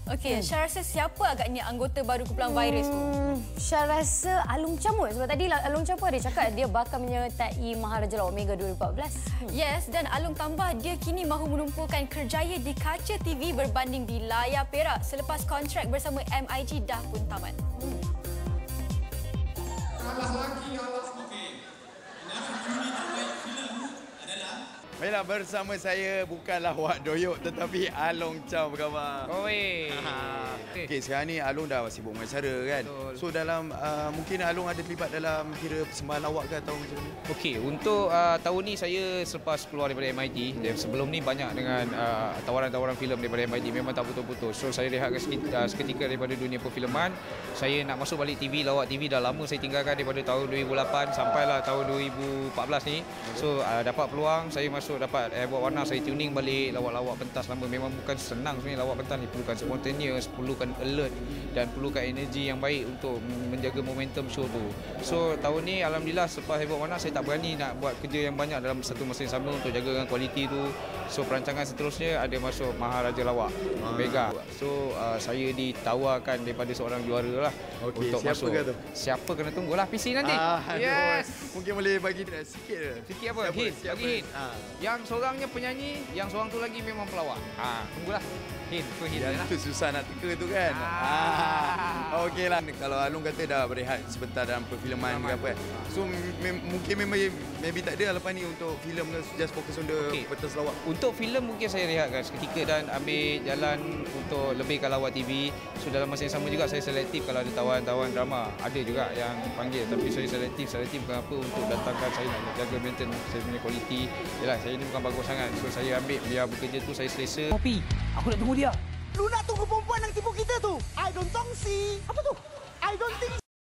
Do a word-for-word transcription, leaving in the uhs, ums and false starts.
Okey, hmm. Syah rasa siapa agaknya anggota baru kumpulan hmm, Virus tu? Syah rasa Alung Camut. Sebab tadi Alung Camut ada cakap dia bakal menyertai Maharaja Law Omega dua ribu empat belas. Hmm. Yes, dan Alung tambah dia kini mahu menumpukan kerjaya di kaca T V berbanding di layar perak selepas kontrak bersama M I G dah pun tamat. Hmm. Kalah lagi, kalah okey. Nama juri terbaik filem adalah Baiklah, bersama saya bukanlah Wak Doyok tetapi Along Chow berkhabar. Oi. Okey, sekarang ni Along dah sibuk mengacara kan. Betul. So dalam uh, mungkin Along ada terlibat dalam kira persembahan lawak ke atau macam mana? Okey, untuk uh, tahun ni saya selepas keluar daripada M I T dan sebelum ni banyak dengan uh, tawaran-tawaran filem daripada M I T memang tak putus-putus. So saya rehat seketika daripada dunia perfilman. Saya nak masuk balik T V, lawak T V dah lama saya tinggalkan daripada tahun dua ribu lapan sampailah tahun dua ribu empat belas ni. So uh, dapat peluang saya masuk dapat airboard warna, saya tuning balik lawak-lawak pentas lama. Memang bukan senang sebenarnya lawak pentas ni, perlukan spontaneous, perlukan alert dan perlukan energi yang baik untuk menjaga momentum show tu. So tahun ni alhamdulillah selepas airboard warna saya tak berani nak buat kerja yang banyak dalam satu masa yang sama untuk jagakan kualiti tu. So perancangan seterusnya ada masuk Maharaja Lawak Omega. So uh, saya ditawarkan daripada seorang juara lah. Okey, untuk siapa masuk. ke tu? Siapa kena tunggulah P C nanti. Ah, yes. Mungkin boleh bagi sikit je. Sikit apa? Hit. Bagi hit. Ah. Yang seorangnya penyanyi, yang seorang tu lagi memang pelawak. Ha, tunggulah. Hit, tu hit Yang lah. tu susah nak teka tu kan. Ah. Ah. Okeylah, kalau Along kata dah berehat sebentar dalam perfilman ke apa. So mem mungkin memang maybe tak ada lepas ni untuk filem ke, just fokus on the Okay. pentas lawak. Untuk filem mungkin saya rehatkan seketika dan ambil jalan untuk lebih ke lawak T V. So dalam masa yang sama juga saya selektif kalau ada tawaran-tawaran drama. Ada juga yang panggil tapi saya selektif. Selektif kenapa? Untuk datangkan saya nak jaga maintain saya punya kualiti. Yalah, saya ni bukan bagus sangat. So saya ambil biar bekerja tu saya selesa. Kopi, aku nak tunggu dia. Lu nak tunggu perempuan yang tipu kita tu? I don't tong si. Apa tu?